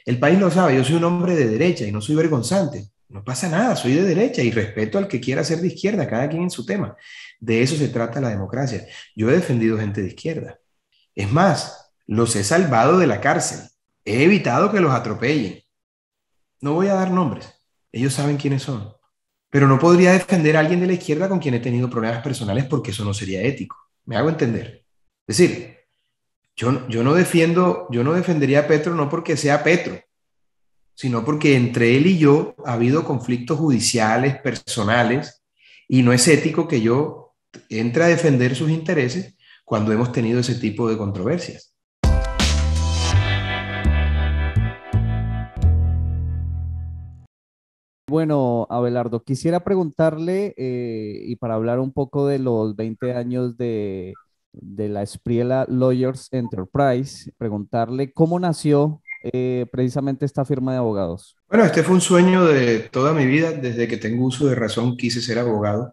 El país lo sabe, yo soy un hombre de derecha y no soy vergonzante. No pasa nada, soy de derecha y respeto al que quiera ser de izquierda, cada quien en su tema. De eso se trata la democracia. Yo he defendido gente de izquierda. Es más, los he salvado de la cárcel. He evitado que los atropellen. No voy a dar nombres. Ellos saben quiénes son. Pero no podría defender a alguien de la izquierda con quien he tenido problemas personales porque eso no sería ético. ¿Me hago entender? Es decir, yo no defendería a Petro no porque sea Petro, sino porque entre él y yo ha habido conflictos judiciales, personales, y no es ético que yo entre a defender sus intereses cuando hemos tenido ese tipo de controversias. Bueno, Abelardo, quisiera preguntarle, y para hablar un poco de los 20 años de la Espriella Lawyers Enterprise, preguntarle cómo nació precisamente esta firma de abogados. Bueno, este fue un sueño de toda mi vida. Desde que tengo uso de razón quise ser abogado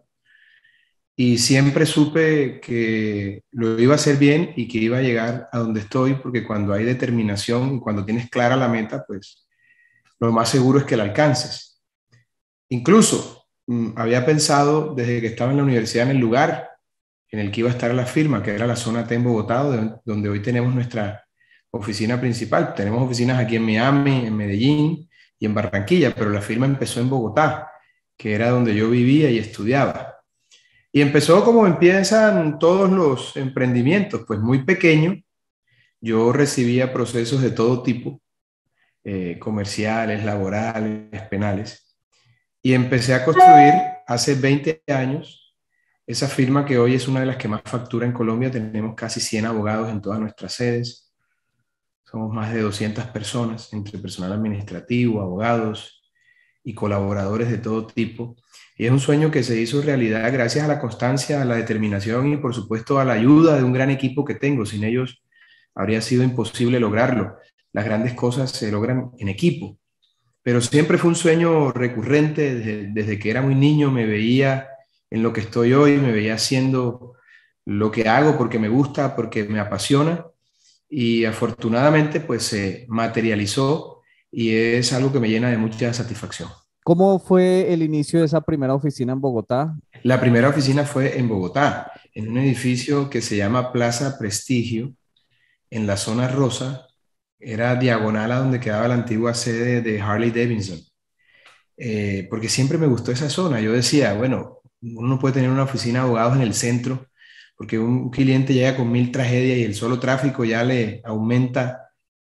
y siempre supe que lo iba a hacer bien y que iba a llegar a donde estoy, porque cuando hay determinación y cuando tienes clara la meta, pues lo más seguro es que la alcances. Incluso había pensado desde que estaba en la universidad en el lugar en el que iba a estar la firma, que era la zona T en Bogotá, donde hoy tenemos nuestra oficina principal. Tenemos oficinas aquí en Miami, en Medellín y en Barranquilla, pero la firma empezó en Bogotá, que era donde yo vivía y estudiaba. Y empezó como empiezan todos los emprendimientos, pues muy pequeño. Yo recibía procesos de todo tipo, comerciales, laborales, penales, y empecé a construir hace 20 años esa firma que hoy es una de las que más factura en Colombia. Tenemos casi 100 abogados en todas nuestras sedes. Somos más de 200 personas, entre personal administrativo, abogados y colaboradores de todo tipo. Y es un sueño que se hizo realidad gracias a la constancia, a la determinación y por supuesto a la ayuda de un gran equipo que tengo. Sin ellos habría sido imposible lograrlo. Las grandes cosas se logran en equipo. Pero siempre fue un sueño recurrente. Desde que era muy niño me veía en lo que estoy hoy, me veía haciendo lo que hago porque me gusta, porque me apasiona y afortunadamente pues se materializó y es algo que me llena de mucha satisfacción. ¿Cómo fue el inicio de esa primera oficina en Bogotá? La primera oficina fue en Bogotá, en un edificio que se llama Plaza Prestigio, en la zona rosa. Era diagonal a donde quedaba la antigua sede de Harley Davidson. Porque siempre me gustó esa zona. Yo decía, bueno, uno no puede tener una oficina de abogados en el centro, porque un cliente llega con 1000 tragedias y el solo tráfico ya le aumenta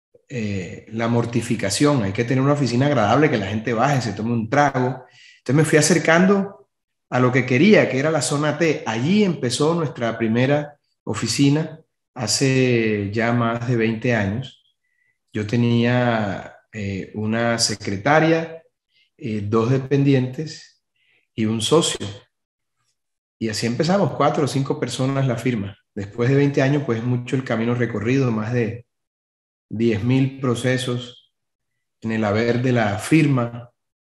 la mortificación. Hay que tener una oficina agradable, que la gente baje, se tome un trago. Entonces me fui acercando a lo que quería, que era la zona T. Allí empezó nuestra primera oficina hace ya más de 20 años. Yo tenía una secretaria, dos dependientes y un socio. Y así empezamos, 4 o 5 personas la firma. Después de 20 años, pues es mucho el camino recorrido, más de 10.000 procesos en el haber de la firma,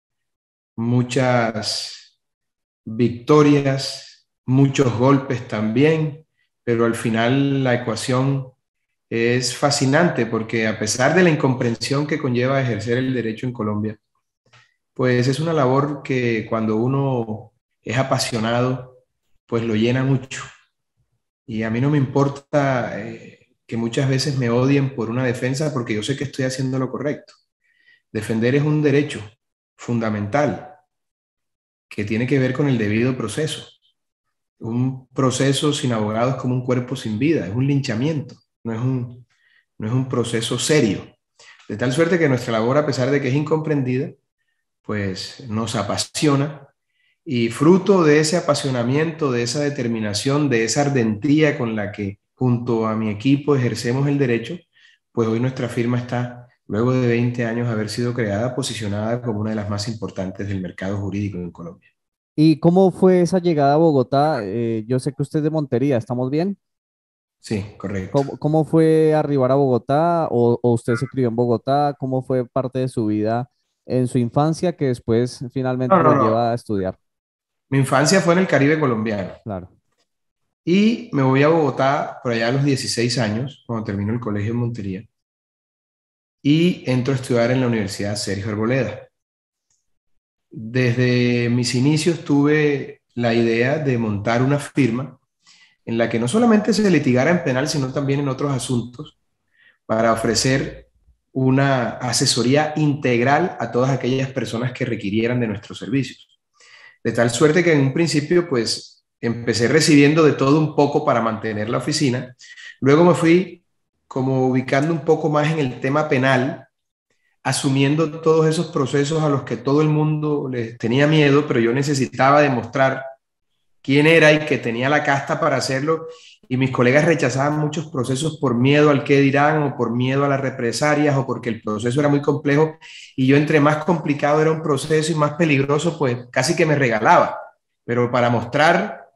muchas victorias, muchos golpes también, pero al final la ecuación es fascinante porque a pesar de la incomprensión que conlleva ejercer el derecho en Colombia, pues es una labor que cuando uno es apasionado, pues lo llena mucho. Y a mí no me importa que muchas veces me odien por una defensa porque yo sé que estoy haciendo lo correcto. Defender es un derecho fundamental que tiene que ver con el debido proceso. Un proceso sin abogado es como un cuerpo sin vida, es un linchamiento, no es un proceso serio. De tal suerte que nuestra labor, a pesar de que es incomprendida, pues nos apasiona y fruto de ese apasionamiento, de esa determinación, de esa ardentía con la que junto a mi equipo ejercemos el derecho, pues hoy nuestra firma está, luego de 20 años de haber sido creada, posicionada como una de las más importantes del mercado jurídico en Colombia. ¿Y cómo fue esa llegada a Bogotá? Yo sé que usted es de Montería, ¿estamos bien? Sí, correcto. ¿Cómo fue arribar a Bogotá o usted se crió en Bogotá? ¿Cómo fue parte de su vida en su infancia que después No, finalmente no, lo no. lleva a estudiar? Mi infancia fue en el Caribe colombiano Claro. y me voy a Bogotá por allá a los 16 años, cuando termino el colegio en Montería. y entro a estudiar en la Universidad Sergio Arboleda. Desde mis inicios tuve la idea de montar una firma en la que no solamente se litigara en penal, sino también en otros asuntos, para ofrecer una asesoría integral a todas aquellas personas que requirieran de nuestros servicios. De tal suerte que en un principio, pues, empecé recibiendo de todo un poco para mantener la oficina. Luego me fui como ubicando un poco más en el tema penal, asumiendo todos esos procesos a los que todo el mundo les tenía miedo, pero yo necesitaba demostrar quién era y que tenía la casta para hacerlo. Y mis colegas rechazaban muchos procesos por miedo al qué dirán o por miedo a las represalias o porque el proceso era muy complejo. Y yo entre más complicado era un proceso y más peligroso, pues casi que me regalaba. Pero para mostrar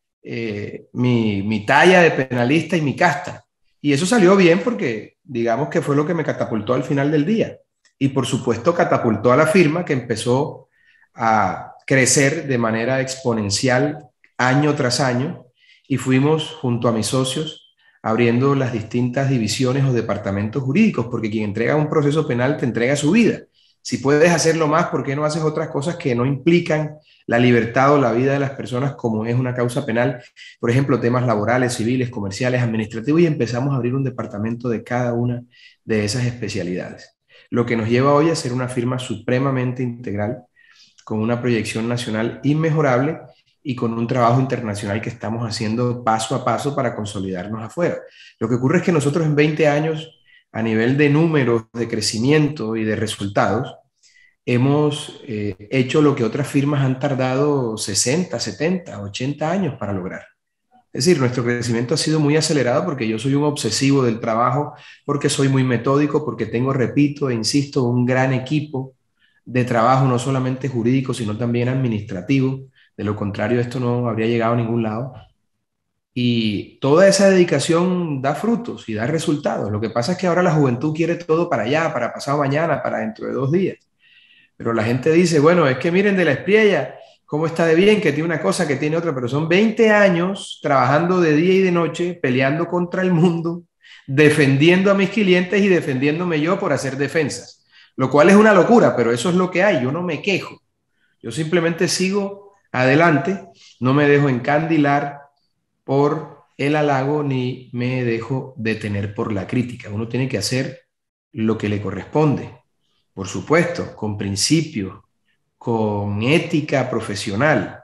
mi talla de penalista y mi casta. Y eso salió bien porque digamos que fue lo que me catapultó al final del día. Y por supuesto catapultó a la firma que empezó a crecer de manera exponencial año tras año y fuimos junto a mis socios abriendo las distintas divisiones o departamentos jurídicos, porque quien entrega un proceso penal te entrega su vida. Si puedes hacerlo más, ¿por qué no haces otras cosas que no implican la libertad o la vida de las personas como es una causa penal? Por ejemplo, temas laborales, civiles, comerciales, administrativos, y empezamos a abrir un departamento de cada una de esas especialidades. Lo que nos lleva hoy a ser una firma supremamente integral, con una proyección nacional inmejorable y con un trabajo internacional que estamos haciendo paso a paso para consolidarnos afuera. Lo que ocurre es que nosotros en 20 años, a nivel de números, de crecimiento y de resultados, hemos hecho lo que otras firmas han tardado 60, 70, 80 años para lograr. Es decir, nuestro crecimiento ha sido muy acelerado porque yo soy un obsesivo del trabajo, porque soy muy metódico, porque tengo, repito e insisto, un gran equipo de trabajo, no solamente jurídico, sino también administrativo. De lo contrario, esto no habría llegado a ningún lado. Y toda esa dedicación da frutos y da resultados. Lo que pasa es que ahora la juventud quiere todo para allá, para pasado mañana, para dentro de 2 días. Pero la gente dice, bueno, es que miren de la Espriella, cómo está de bien, que tiene una cosa, que tiene otra, pero son 20 años trabajando de día y de noche, peleando contra el mundo, defendiendo a mis clientes y defendiéndome yo por hacer defensas. Lo cual es una locura, pero eso es lo que hay, yo no me quejo. Yo simplemente sigo adelante, no me dejo encandilar por el halago ni me dejo detener por la crítica. Uno tiene que hacer lo que le corresponde, por supuesto, con principios, con ética profesional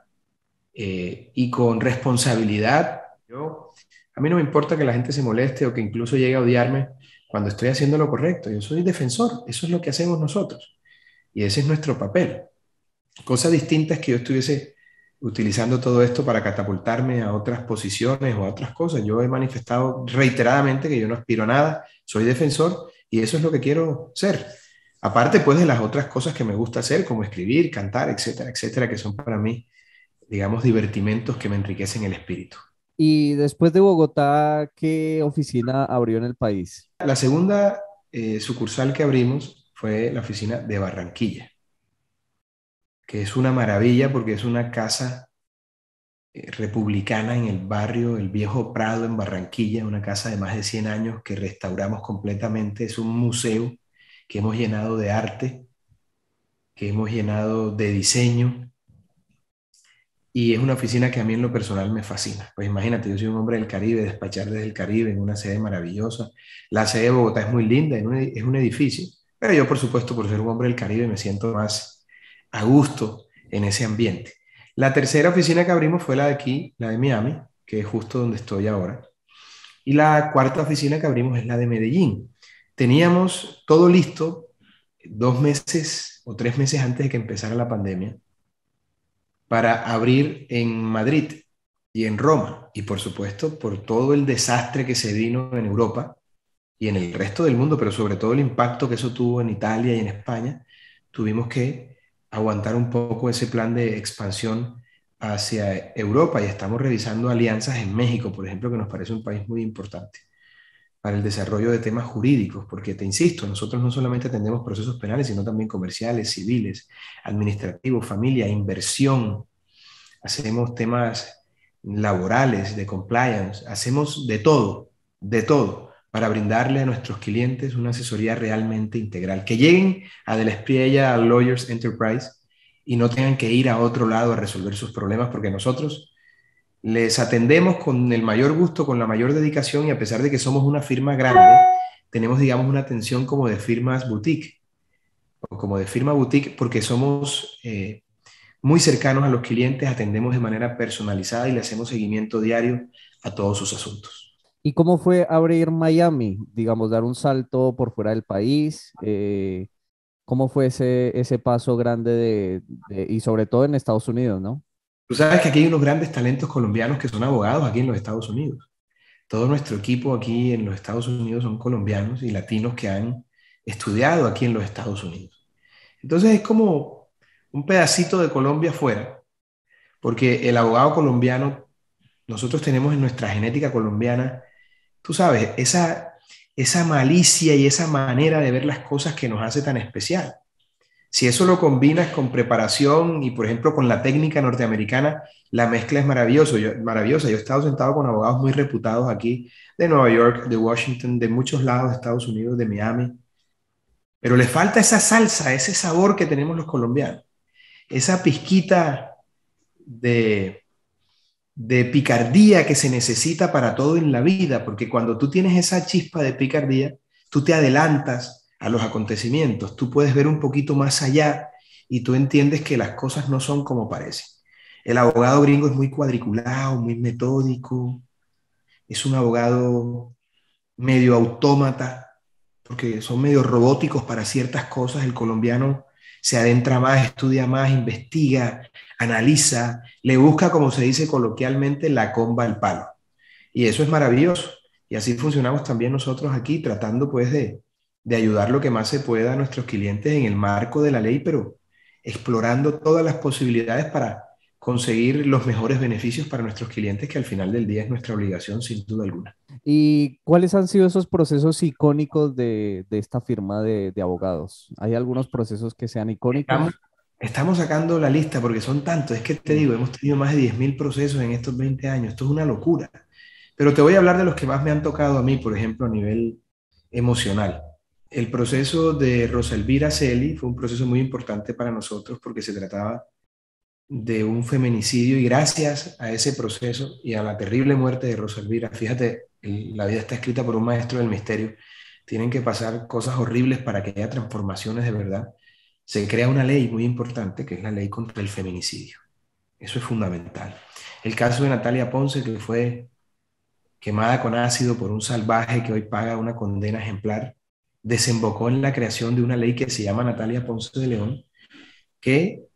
y con responsabilidad. A mí no me importa que la gente se moleste o que incluso llegue a odiarme cuando estoy haciendo lo correcto. Yo soy defensor, eso es lo que hacemos nosotros y ese es nuestro papel. Cosa distinta es que yo estuviese utilizando todo esto para catapultarme a otras posiciones o a otras cosas. Yo he manifestado reiteradamente que yo no aspiro a nada, soy defensor y eso es lo que quiero ser. Aparte, pues, de las otras cosas que me gusta hacer, como escribir, cantar, etcétera, etcétera, que son para mí, digamos, divertimentos que me enriquecen el espíritu. Y después de Bogotá, ¿qué oficina abrió en el país? La segunda sucursal que abrimos fue la oficina de Barranquilla, que es una maravilla porque es una casa republicana en el barrio El Viejo Prado en Barranquilla, una casa de más de 100 años que restauramos completamente. Es un museo que hemos llenado de arte, que hemos llenado de diseño y es una oficina que a mí en lo personal me fascina. Pues imagínate, yo soy un hombre del Caribe, despachar desde el Caribe en una sede maravillosa. La sede de Bogotá es muy linda, es un edificio, pero yo por supuesto por ser un hombre del Caribe me siento más a gusto en ese ambiente. La tercera oficina que abrimos fue la de aquí, la de Miami, que es justo donde estoy ahora. Y la cuarta oficina que abrimos es la de Medellín. Teníamos todo listo 2 meses o 3 meses antes de que empezara la pandemia para abrir en Madrid y en Roma. Y por supuesto, por todo el desastre que se vino en Europa y en el resto del mundo, pero sobre todo el impacto que eso tuvo en Italia y en España, tuvimos que aguantar un poco ese plan de expansión hacia Europa y estamos revisando alianzas en México, por ejemplo, que nos parece un país muy importante para el desarrollo de temas jurídicos, porque te insisto, nosotros no solamente atendemos procesos penales, sino también comerciales, civiles, administrativos, familia, inversión, hacemos temas laborales, de compliance, hacemos de todo, para brindarle a nuestros clientes una asesoría realmente integral, que lleguen a De la Espriella Lawyers Enterprise y no tengan que ir a otro lado a resolver sus problemas, porque nosotros les atendemos con el mayor gusto, con la mayor dedicación, y a pesar de que somos una firma grande, tenemos, digamos, una atención como de firmas boutique, o como de firma boutique, porque somos muy cercanos a los clientes, atendemos de manera personalizada y le hacemos seguimiento diario a todos sus asuntos. ¿Y cómo fue abrir Miami? Digamos, dar un salto por fuera del país. ¿Cómo fue ese paso grande y sobre todo en Estados Unidos, ¿no? Tú sabes que aquí hay unos grandes talentos colombianos que son abogados aquí en los Estados Unidos. Todo nuestro equipo aquí en los Estados Unidos son colombianos y latinos que han estudiado aquí en los Estados Unidos. Entonces es como un pedacito de Colombia fuera, porque el abogado colombiano, nosotros tenemos en nuestra genética colombiana, tú sabes, esa malicia y esa manera de ver las cosas que nos hace tan especial. Si eso lo combinas con preparación y, por ejemplo, con la técnica norteamericana, la mezcla es maravillosa. Yo he estado sentado con abogados muy reputados aquí, de Nueva York, de Washington, de muchos lados de Estados Unidos, de Miami, pero le falta esa salsa, ese sabor que tenemos los colombianos, esa pizquita de, de picardía que se necesita para todo en la vida, porque cuando tú tienes esa chispa de picardía, tú te adelantas a los acontecimientos, tú puedes ver un poquito más allá y tú entiendes que las cosas no son como parecen. El abogado gringo es muy cuadriculado, muy metódico, es un abogado medio autómata, porque son medio robóticos para ciertas cosas. El colombiano se adentra más, estudia más, investiga, analiza, le busca, como se dice coloquialmente, la comba al palo. Y eso es maravilloso. Y así funcionamos también nosotros aquí, tratando pues de ayudar lo que más se pueda a nuestros clientes en el marco de la ley, pero explorando todas las posibilidades para conseguir los mejores beneficios para nuestros clientes, que al final del día es nuestra obligación, sin duda alguna. ¿Y cuáles han sido esos procesos icónicos de esta firma de abogados? ¿Hay algunos procesos que sean Estamos, icónicos? estamos sacando la lista porque son tantos. Es que te Sí. digo, hemos tenido más de 10.000 procesos en estos 20 años. Esto es una locura. Pero te voy a hablar de los que más me han tocado a mí, por ejemplo, a nivel emocional. El proceso de Rosa Elvira Celi fue un proceso muy importante para nosotros porque se trataba de un feminicidio, y gracias a ese proceso y a la terrible muerte de Rosa Elvira, fíjate, la vida está escrita por un maestro del misterio, tienen que pasar cosas horribles para que haya transformaciones de verdad. Se crea una ley muy importante que es la ley contra el feminicidio. Eso es fundamental. El caso de Natalia Ponce, que fue quemada con ácido por un salvaje que hoy paga una condena ejemplar, desembocó en la creación de una ley que se llama Natalia Ponce de León, que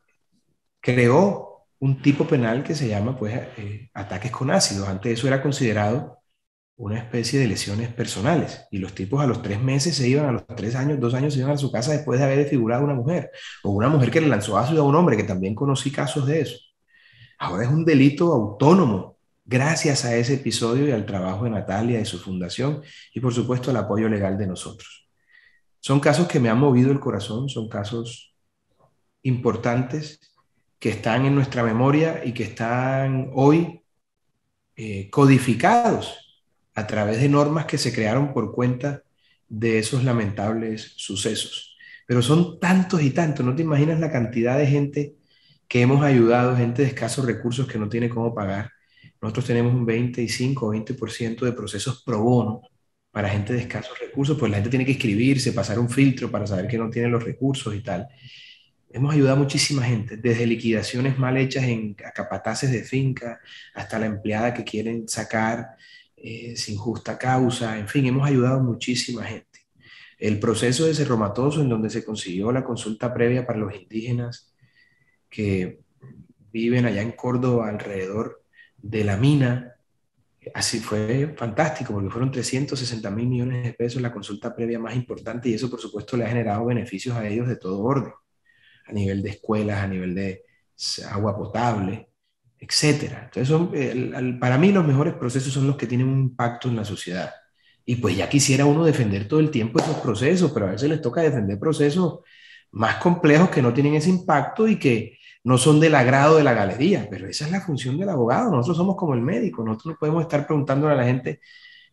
creó un tipo penal que se llama pues, ataques con ácidos. Antes eso era considerado una especie de lesiones personales y los tipos a los 3 meses se iban, a los 3 años, 2 años se iban a su casa después de haber desfigurado a una mujer, o una mujer que le lanzó ácido a un hombre, que también conocí casos de eso. Ahora es un delito autónomo gracias a ese episodio y al trabajo de Natalia y su fundación, y por supuesto al apoyo legal de nosotros. Son casos que me han movido el corazón, son casos importantes que están en nuestra memoria y que están hoy codificados a través de normas que se crearon por cuenta de esos lamentables sucesos. Pero son tantos y tantos, no te imaginas la cantidad de gente que hemos ayudado, gente de escasos recursos que no tiene cómo pagar. Nosotros tenemos un 25 o 20% de procesos pro bono para gente de escasos recursos, pues la gente tiene que inscribirse, pasar un filtro para saber que no tiene los recursos y tal. Hemos ayudado a muchísima gente, desde liquidaciones mal hechas a capataces de finca, hasta la empleada que quieren sacar sin justa causa. En fin, hemos ayudado a muchísima gente. El proceso de Cerro Matoso, en donde se consiguió la consulta previa para los indígenas que viven allá en Córdoba, alrededor de la mina, así fue fantástico, porque fueron 360.000 millones de pesos la consulta previa más importante, y eso por supuesto le ha generado beneficios a ellos de todo orden, a nivel de escuelas, a nivel de agua potable, etcétera. Entonces, para mí los mejores procesos son los que tienen un impacto en la sociedad. Y pues ya quisiera uno defender todo el tiempo esos procesos, pero a veces les toca defender procesos más complejos que no tienen ese impacto y que no son del agrado de la galería. Pero esa es la función del abogado. Nosotros somos como el médico. Nosotros no podemos estar preguntándole a la gente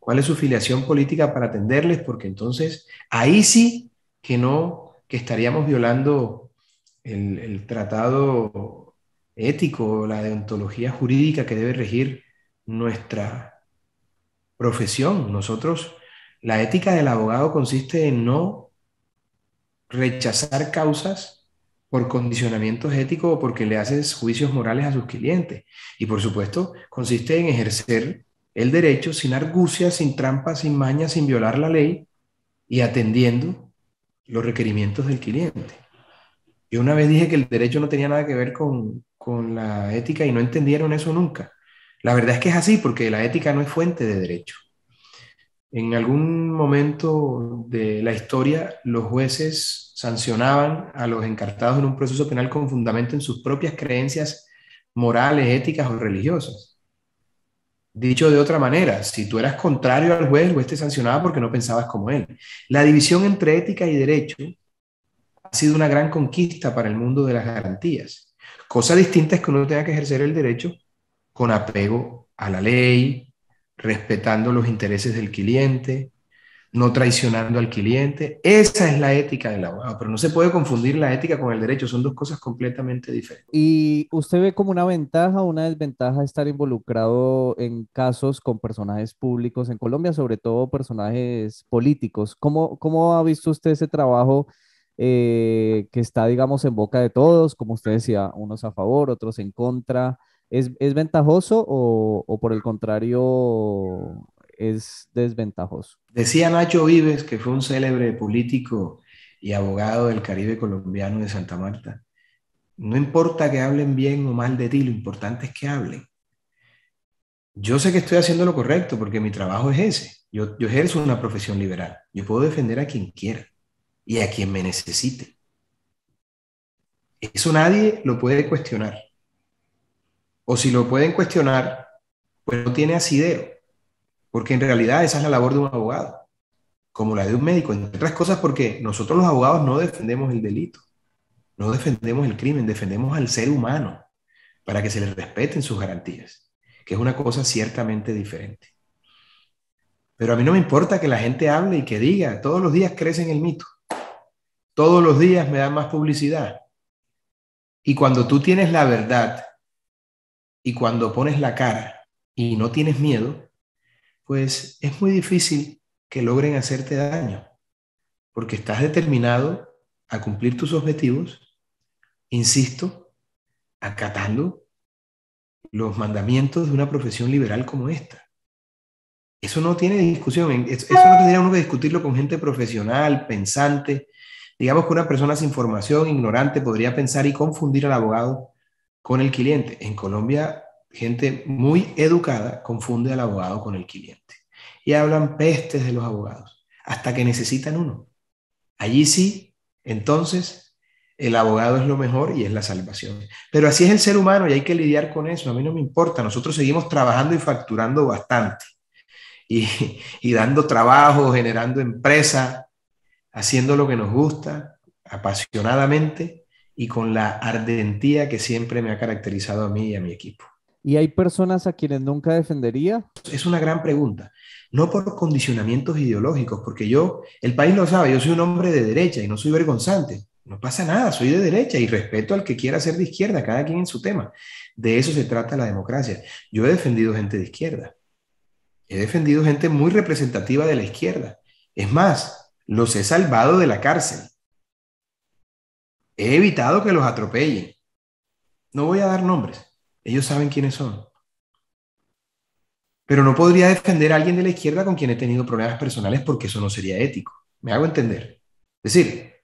cuál es su filiación política para atenderles, porque entonces ahí sí que no, que estaríamos violando el tratado ético, la deontología jurídica que debe regir nuestra profesión. Nosotros, la ética del abogado consiste en no rechazar causas por condicionamientos éticos o porque le haces juicios morales a sus clientes. Y por supuesto, consiste en ejercer el derecho sin argucias, sin trampas, sin mañas, sin violar la ley y atendiendo los requerimientos del cliente. Yo una vez dije que el derecho no tenía nada que ver con la ética y no entendieron eso nunca. La verdad es que es así, porque la ética no es fuente de derecho. En algún momento de la historia, los jueces sancionaban a los encartados en un proceso penal con fundamento en sus propias creencias morales, éticas o religiosas. Dicho de otra manera, si tú eras contrario al juez, el juez te sancionaba porque no pensabas como él. La división entre ética y derecho ha sido una gran conquista para el mundo de las garantías. Cosa distinta es que uno tenga que ejercer el derecho con apego a la ley, respetando los intereses del cliente, no traicionando al cliente. Esa es la ética del abogado, pero no se puede confundir la ética con el derecho, son dos cosas completamente diferentes. ¿Y usted ve como una ventaja o una desventaja estar involucrado en casos con personajes públicos en Colombia, sobre todo personajes políticos? ¿Cómo ha visto usted ese trabajo que está, digamos, en boca de todos? Como usted decía, unos a favor, otros en contra. ¿Es ventajoso o por el contrario es desventajoso? Decía Nacho Vives, que fue un célebre político y abogado del Caribe colombiano de Santa Marta, no importa que hablen bien o mal de ti, lo importante es que hablen. Yo sé que estoy haciendo lo correcto porque mi trabajo es ese. Yo ejerzo una profesión liberal. Yo puedo defender a quien quiera y a quien me necesite. Eso nadie lo puede cuestionar. O si lo pueden cuestionar, pues no tiene asidero, porque en realidad esa es la labor de un abogado, como la de un médico, entre otras cosas porque nosotros los abogados no defendemos el delito, no defendemos el crimen, defendemos al ser humano para que se le respeten sus garantías, que es una cosa ciertamente diferente. Pero a mí no me importa que la gente hable y que diga, todos los días crecen el mito, todos los días me dan más publicidad. Y cuando tú tienes la verdad y cuando pones la cara y no tienes miedo, pues es muy difícil que logren hacerte daño, porque estás determinado a cumplir tus objetivos, insisto, acatando los mandamientos de una profesión liberal como esta. Eso no tiene discusión, eso no tendría uno que discutirlo con gente profesional, pensante. Digamos que una persona sin formación, ignorante, podría pensar y confundir al abogado con el cliente. En Colombia, gente muy educada confunde al abogado con el cliente y hablan pestes de los abogados hasta que necesitan uno. Allí sí, entonces, el abogado es lo mejor y es la salvación. Pero así es el ser humano y hay que lidiar con eso. A mí no me importa. Nosotros seguimos trabajando y facturando bastante y, y dando trabajo, generando empresa, haciendo lo que nos gusta, apasionadamente y con la ardentía que siempre me ha caracterizado a mí y a mi equipo. ¿Y hay personas a quienes nunca defendería? Es una gran pregunta. No por condicionamientos ideológicos, porque el país lo sabe, yo soy un hombre de derecha y no soy vergonzante. No pasa nada, soy de derecha y respeto al que quiera ser de izquierda, cada quien en su tema. De eso se trata la democracia. Yo he defendido gente de izquierda, he defendido gente muy representativa de la izquierda. Es más, los he salvado de la cárcel. He evitado que los atropellen. No voy a dar nombres, ellos saben quiénes son. Pero no podría defender a alguien de la izquierda con quien he tenido problemas personales porque eso no sería ético. ¿Me hago entender? Es decir,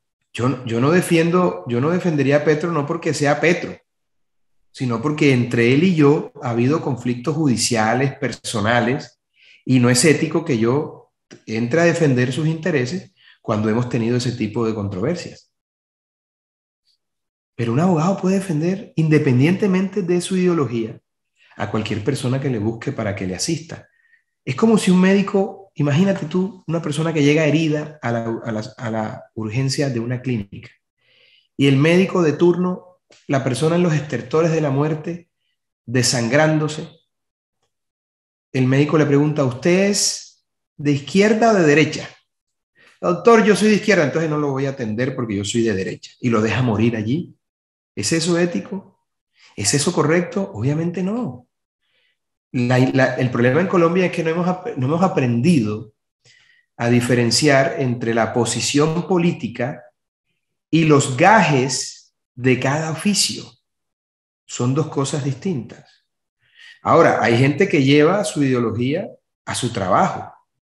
yo no defendería a Petro no porque sea Petro, sino porque entre él y yo ha habido conflictos judiciales, personales, y no es ético que yo entre a defender sus intereses cuando hemos tenido ese tipo de controversias. Pero un abogado puede defender, independientemente de su ideología, a cualquier persona que le busque para que le asista. Es como si un médico, imagínate tú, una persona que llega herida a la urgencia de una clínica y el médico de turno, la persona en los estertores de la muerte, desangrándose, el médico le pregunta, ¿usted es de izquierda o de derecha? Doctor, yo soy de izquierda, entonces no lo voy a atender porque yo soy de derecha. Y lo deja morir allí. ¿Es eso ético? ¿Es eso correcto? Obviamente no. El problema en Colombia es que no hemos aprendido a diferenciar entre la posición política y los gajes de cada oficio. Son dos cosas distintas. Ahora, hay gente que lleva su ideología a su trabajo.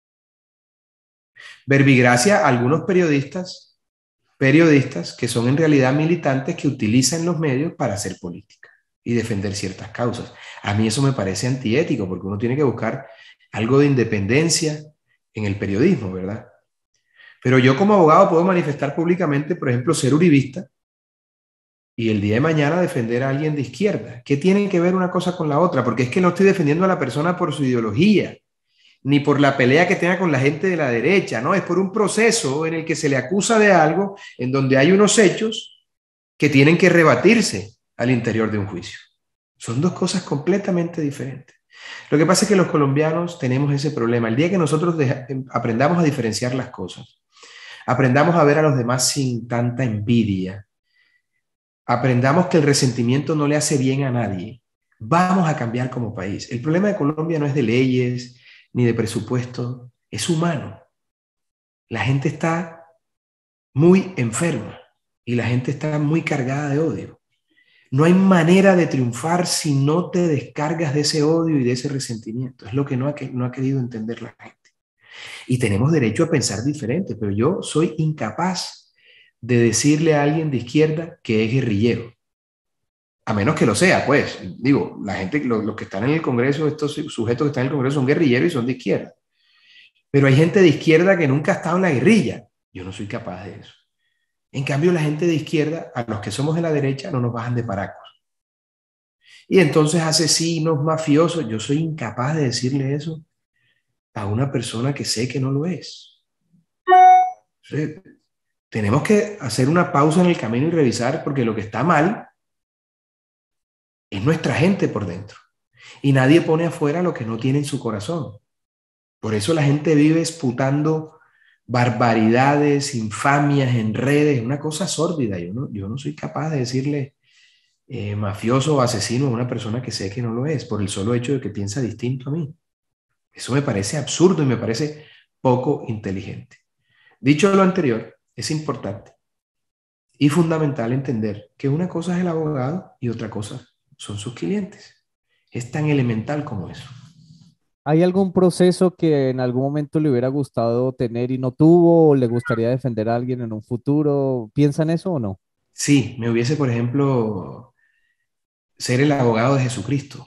Verbigracia, algunos periodistas que son en realidad militantes que utilizan los medios para hacer política y defender ciertas causas. A mí eso me parece antiético porque uno tiene que buscar algo de independencia en el periodismo, ¿verdad? Pero yo como abogado puedo manifestar públicamente, por ejemplo, ser uribista y el día de mañana defender a alguien de izquierda. ¿Qué tiene que ver una cosa con la otra? Porque es que no estoy defendiendo a la persona por su ideología, ni por la pelea que tenga con la gente de la derecha, ¿no? Es por un proceso en el que se le acusa de algo, en donde hay unos hechos que tienen que rebatirse al interior de un juicio. Son dos cosas completamente diferentes. Lo que pasa es que los colombianos tenemos ese problema. El día que nosotros aprendamos a diferenciar las cosas, aprendamos a ver a los demás sin tanta envidia, aprendamos que el resentimiento no le hace bien a nadie, vamos a cambiar como país. El problema de Colombia no es de leyes ni de presupuesto, es humano. La gente está muy enferma y la gente está muy cargada de odio. No hay manera de triunfar si no te descargas de ese odio y de ese resentimiento. Es lo que no ha querido entender la gente. Y tenemos derecho a pensar diferente, pero yo soy incapaz de decirle a alguien de izquierda que es guerrillero. A menos que lo sea, pues. Digo, la gente, los que están en el Congreso, estos sujetos que están en el Congreso son guerrilleros y son de izquierda. Pero hay gente de izquierda que nunca ha estado en la guerrilla. Yo no soy capaz de eso. En cambio, la gente de izquierda, a los que somos de la derecha, no nos bajan de paracos. Y entonces asesinos, mafiosos, yo soy incapaz de decirle eso a una persona que sé que no lo es. Entonces, tenemos que hacer una pausa en el camino y revisar porque lo que está mal es nuestra gente por dentro. Y nadie pone afuera lo que no tiene en su corazón. Por eso la gente vive esputando barbaridades, infamias en redes, una cosa sórdida. Yo no soy capaz de decirle mafioso o asesino a una persona que sé que no lo es, por el solo hecho de que piensa distinto a mí. Eso me parece absurdo y me parece poco inteligente. Dicho lo anterior, es importante y fundamental entender que una cosa es el abogado y otra cosa son sus clientes. Es tan elemental como eso. ¿Hay algún proceso que en algún momento le hubiera gustado tener y no tuvo, o le gustaría defender a alguien en un futuro? ¿Piensa en eso o no? Sí, me hubiese, por ejemplo, ser el abogado de Jesucristo.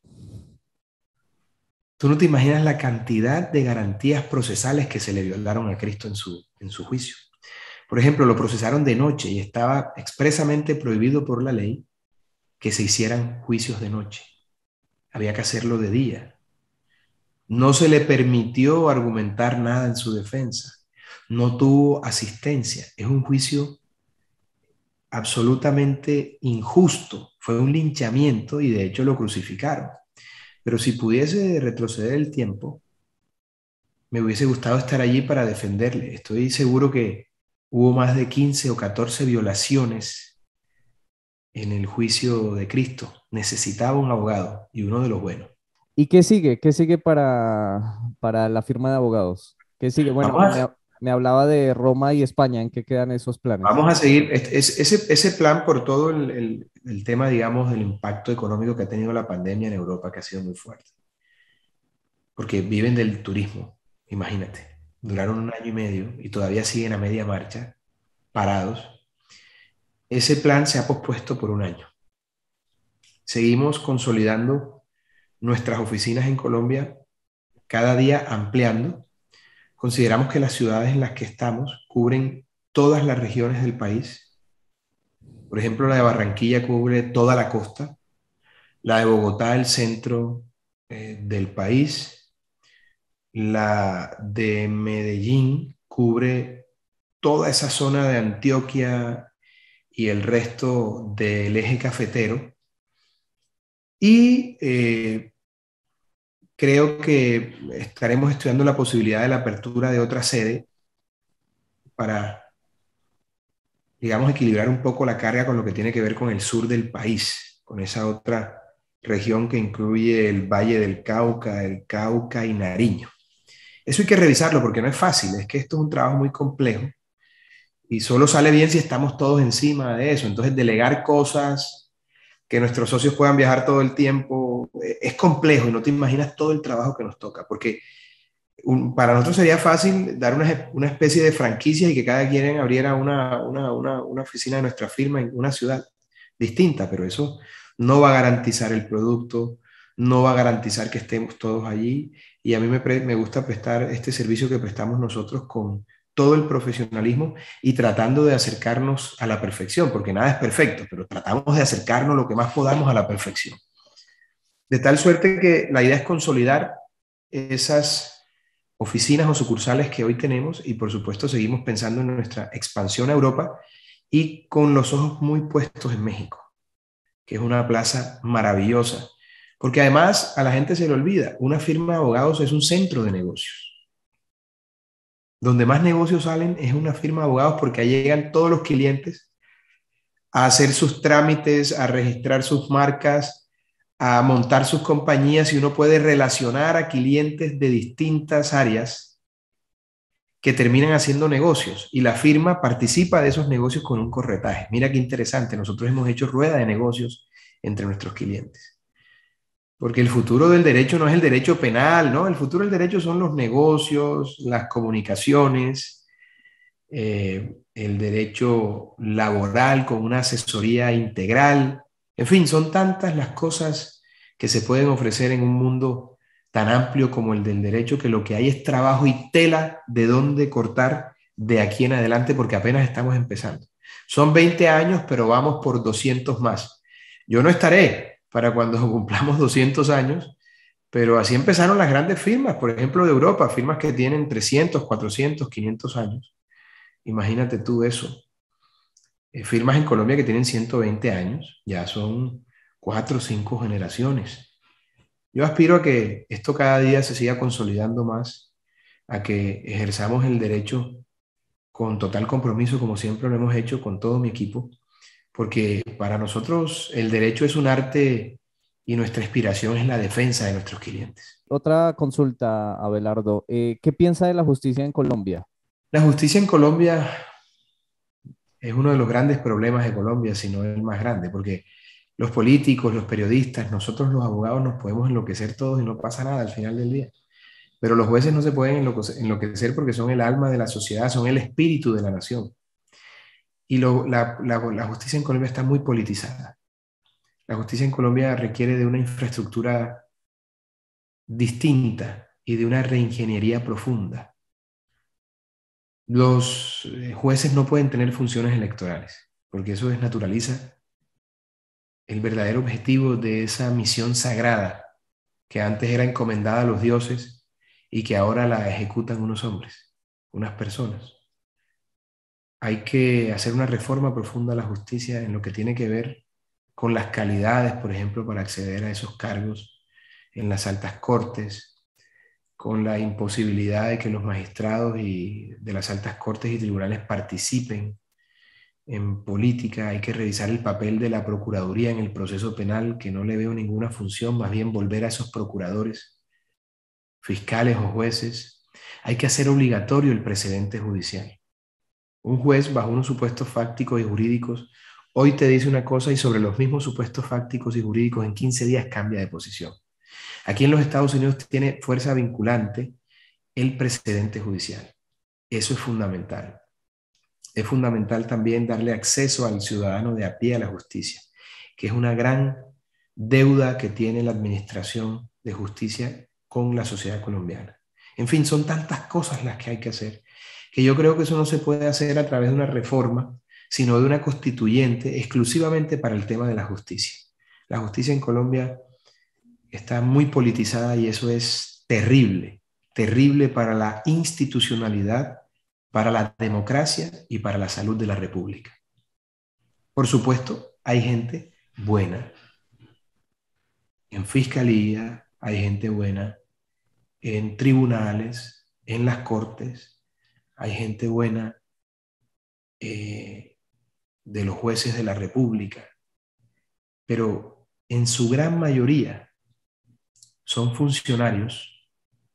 Tú no te imaginas la cantidad de garantías procesales que se le violaron a Cristo en su juicio. Por ejemplo, lo procesaron de noche y estaba expresamente prohibido por la ley que se hicieran juicios de noche. Había que hacerlo de día. No se le permitió argumentar nada en su defensa. No tuvo asistencia. Es un juicio absolutamente injusto. Fue un linchamiento y de hecho lo crucificaron. Pero si pudiese retroceder el tiempo, me hubiese gustado estar allí para defenderle. Estoy seguro que hubo más de 15 o 14 violaciones en el juicio de Cristo. Necesitaba un abogado y uno de los buenos. ¿Y qué sigue? ¿Qué sigue para la firma de abogados? ¿Qué sigue? Bueno, Vamos a, me hablaba de Roma y España. ¿En qué quedan esos planes? vamos a seguir ese plan por todo el tema, digamos, del impacto económico que ha tenido la pandemia en Europa, que ha sido muy fuerte. Porque viven del turismo, imagínate. Duraron un año y medio y todavía siguen a media marcha, parados. Ese plan se ha pospuesto por un año. Seguimos consolidando nuestras oficinas en Colombia, cada día ampliando. Consideramos que las ciudades en las que estamos cubren todas las regiones del país. Por ejemplo, la de Barranquilla cubre toda la costa, la de Bogotá el centro del país, la de Medellín cubre toda esa zona de Antioquia y el resto del eje cafetero. Y creo que estaremos estudiando la posibilidad de la apertura de otra sede para, digamos, equilibrar un poco la carga con lo que tiene que ver con el sur del país, con esa otra región que incluye el Valle del Cauca, el Cauca y Nariño. Eso hay que revisarlo porque no es fácil, es que esto es un trabajo muy complejo y solo sale bien si estamos todos encima de eso. Entonces, delegar cosas, que nuestros socios puedan viajar todo el tiempo, es complejo y no te imaginas todo el trabajo que nos toca, porque para nosotros sería fácil dar una especie de franquicia y que cada quien abriera una oficina de nuestra firma en una ciudad distinta, pero eso no va a garantizar el producto, no va a garantizar que estemos todos allí. Y a mí me gusta prestar este servicio que prestamos nosotros con todo el profesionalismo y tratando de acercarnos a la perfección, porque nada es perfecto, pero tratamos de acercarnos lo que más podamos a la perfección. De tal suerte que la idea es consolidar esas oficinas o sucursales que hoy tenemos y por supuesto seguimos pensando en nuestra expansión a Europa y con los ojos muy puestos en México, que es una plaza maravillosa, porque además a la gente se le olvida, una firma de abogados es un centro de negocios. Donde más negocios salen es una firma de abogados porque ahí llegan todos los clientes a hacer sus trámites, a registrar sus marcas, a montar sus compañías y uno puede relacionar a clientes de distintas áreas que terminan haciendo negocios y la firma participa de esos negocios con un corretaje. Mira qué interesante, nosotros hemos hecho rueda de negocios entre nuestros clientes. Porque el futuro del derecho no es el derecho penal, ¿no? El futuro del derecho son los negocios, las comunicaciones, el derecho laboral con una asesoría integral. En fin, son tantas las cosas que se pueden ofrecer en un mundo tan amplio como el del derecho que lo que hay es trabajo y tela de dónde cortar de aquí en adelante porque apenas estamos empezando. Son 20 años, pero vamos por 200 más. Yo no estaré para cuando cumplamos 200 años, pero así empezaron las grandes firmas, por ejemplo, de Europa, firmas que tienen 300, 400, 500 años. Imagínate tú eso. Firmas en Colombia que tienen 120 años, ya son 4 o 5 generaciones. Yo aspiro a que esto cada día se siga consolidando más, a que ejerzamos el derecho con total compromiso, como siempre lo hemos hecho con todo mi equipo, porque para nosotros el derecho es un arte y nuestra inspiración es la defensa de nuestros clientes. Otra consulta, Abelardo. ¿Qué piensa de la justicia en Colombia? La justicia en Colombia es uno de los grandes problemas de Colombia, si no el más grande, porque los políticos, los periodistas, nosotros los abogados nos podemos enloquecer todos y no pasa nada al final del día. Pero los jueces no se pueden enloquecer porque son el alma de la sociedad, son el espíritu de la nación. Y la justicia en Colombia está muy politizada. La justicia en Colombia requiere de una infraestructura distinta y de una reingeniería profunda. Los jueces no pueden tener funciones electorales, porque eso desnaturaliza el verdadero objetivo de esa misión sagrada que antes era encomendada a los dioses y que ahora la ejecutan unos hombres, unas personas. Hay que hacer una reforma profunda a la justicia en lo que tiene que ver con las calidades, por ejemplo, para acceder a esos cargos en las altas cortes, con la imposibilidad de que los magistrados y de las altas cortes y tribunales participen en política. Hay que revisar el papel de la Procuraduría en el proceso penal, que no le veo ninguna función, más bien volver a esos procuradores, fiscales o jueces. Hay que hacer obligatorio el precedente judicial. Un juez, bajo unos supuestos fácticos y jurídicos, hoy te dice una cosa y sobre los mismos supuestos fácticos y jurídicos en 15 días cambia de posición. Aquí en los Estados Unidos tiene fuerza vinculante el precedente judicial. Eso es fundamental. Es fundamental también darle acceso al ciudadano de a pie a la justicia, que es una gran deuda que tiene la administración de justicia con la sociedad colombiana. En fin, son tantas cosas las que hay que hacer, que yo creo que eso no se puede hacer a través de una reforma, sino de una constituyente exclusivamente para el tema de la justicia. La justicia en Colombia está muy politizada y eso es terrible, terrible para la institucionalidad, para la democracia y para la salud de la República. Por supuesto, hay gente buena en fiscalía, hay gente buena en tribunales, en las cortes. Hay gente buena de los jueces de la República, pero en su gran mayoría son funcionarios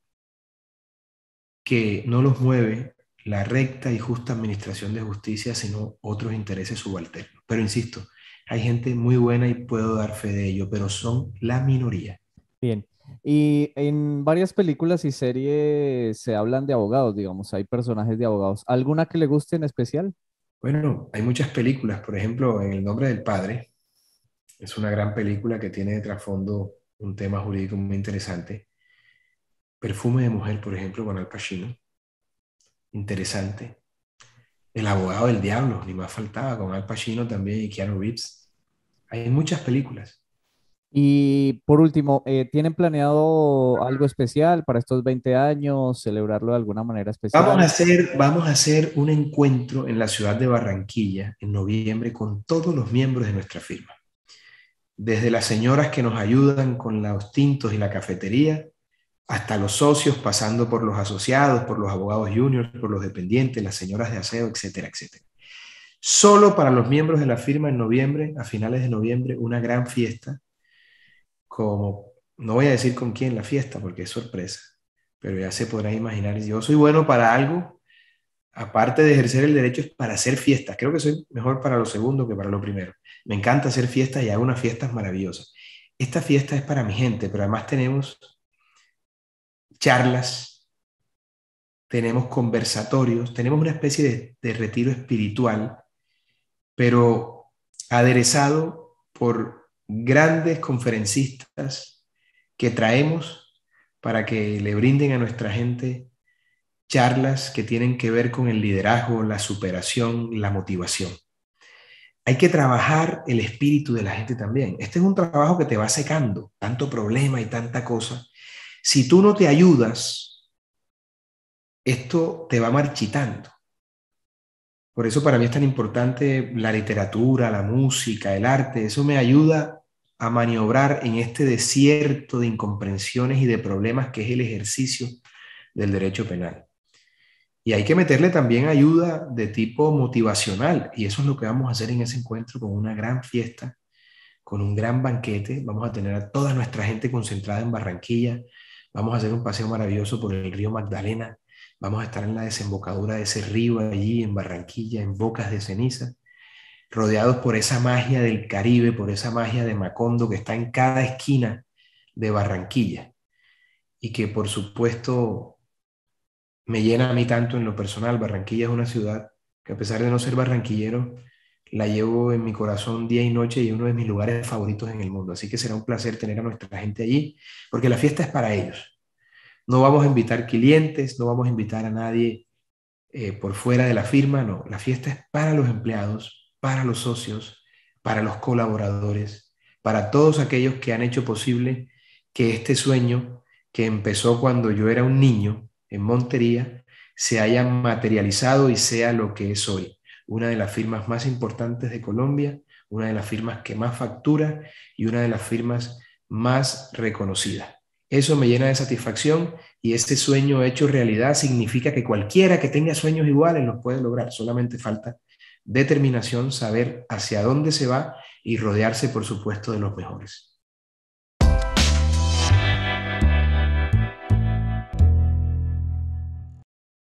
que no los mueve la recta y justa administración de justicia, sino otros intereses subalternos. Pero insisto, hay gente muy buena y puedo dar fe de ello, pero son la minoría. Bien. Y en varias películas y series se hablan de abogados, digamos, hay personajes de abogados. ¿Alguna que le guste en especial? Bueno, hay muchas películas, por ejemplo, en El nombre del padre, es una gran película que tiene de trasfondo un tema jurídico muy interesante. Perfume de mujer, por ejemplo, con Al Pacino, interesante. El abogado del diablo, ni más faltaba, con Al Pacino también y Keanu Reeves. Hay muchas películas. Y por último, ¿tienen planeado algo especial para estos 20 años, celebrarlo de alguna manera especial? Vamos a hacer un encuentro en la ciudad de Barranquilla en noviembre con todos los miembros de nuestra firma. Desde las señoras que nos ayudan con los tintos y la cafetería, hasta los socios, pasando por los asociados, por los abogados juniors, por los dependientes, las señoras de aseo, etcétera, etcétera. Solo para los miembros de la firma en noviembre, a finales de noviembre, una gran fiesta, como, no voy a decir con quién la fiesta porque es sorpresa, pero ya se podrán imaginar, yo soy bueno para algo, aparte de ejercer el derecho, es para hacer fiestas. Creo que soy mejor para lo segundo que para lo primero. Me encanta hacer fiestas y hago unas fiestas maravillosas. Esta fiesta es para mi gente, pero además tenemos charlas, tenemos conversatorios, tenemos una especie de retiro espiritual, pero aderezado por grandes conferencistas que traemos para que le brinden a nuestra gente charlas que tienen que ver con el liderazgo, la superación, la motivación. Hay que trabajar el espíritu de la gente también. Este es un trabajo que te va secando, tanto problema y tanta cosa. Si tú no te ayudas, esto te va marchitando. Por eso para mí es tan importante la literatura, la música, el arte. Eso me ayuda a maniobrar en este desierto de incomprensiones y de problemas que es el ejercicio del derecho penal. Y hay que meterle también ayuda de tipo motivacional. Y eso es lo que vamos a hacer en ese encuentro con una gran fiesta, con un gran banquete. Vamos a tener a toda nuestra gente concentrada en Barranquilla. Vamos a hacer un paseo maravilloso por el río Magdalena. Vamos a estar en la desembocadura de ese río allí en Barranquilla, en Bocas de Ceniza, rodeados por esa magia del Caribe, por esa magia de Macondo que está en cada esquina de Barranquilla y que por supuesto me llena a mí tanto en lo personal. Barranquilla es una ciudad que a pesar de no ser barranquillero, la llevo en mi corazón día y noche y es uno de mis lugares favoritos en el mundo. Así que será un placer tener a nuestra gente allí, porque la fiesta es para ellos. No vamos a invitar clientes, no vamos a invitar a nadie por fuera de la firma, no. La fiesta es para los empleados, para los socios, para los colaboradores, para todos aquellos que han hecho posible que este sueño que empezó cuando yo era un niño en Montería se haya materializado y sea lo que es hoy. Una de las firmas más importantes de Colombia, una de las firmas que más factura y una de las firmas más reconocidas. Eso me llena de satisfacción y ese sueño hecho realidad significa que cualquiera que tenga sueños iguales los puede lograr. Solamente falta determinación, saber hacia dónde se va y rodearse, por supuesto, de los mejores.